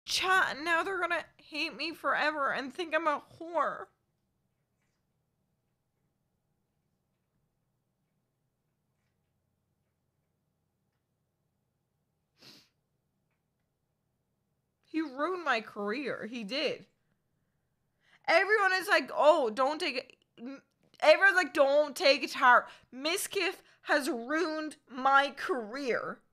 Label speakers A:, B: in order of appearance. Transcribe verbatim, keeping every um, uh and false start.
A: Chat, now they're gonna hate me forever and think I'm a whore. He ruined my career. He did. Everyone is like, oh, don't take it. Everyone's like, don't take it to heart. Mizkif has ruined my career.